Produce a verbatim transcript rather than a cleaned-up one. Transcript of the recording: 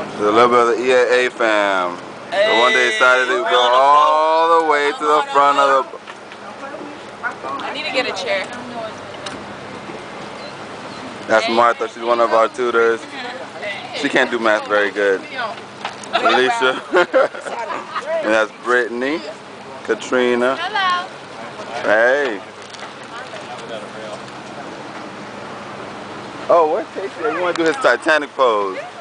a little bit of the E A A Fam. So one day decided to go all the way to the front of the... I need to get a chair. That's Martha. She's one of our tutors. She can't do math very good. Alicia. And that's Brittany. Katrina. Hello. Hey. Oh, where's Casey? You want to do his Titanic pose?